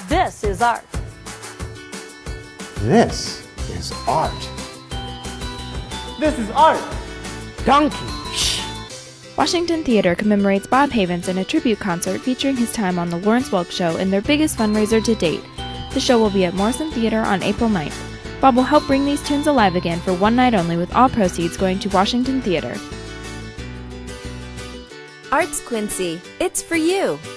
This is art. This is art. This is art. Donkey. Shh. Washington Theater commemorates Bob Havens in a tribute concert featuring his time on The Lawrence Welk Show in their biggest fundraiser to date. The show will be at Morrison Theater on April 9th. Bob will help bring these tunes alive again for one night only, with all proceeds going to Washington Theater. Arts Quincy, it's for you.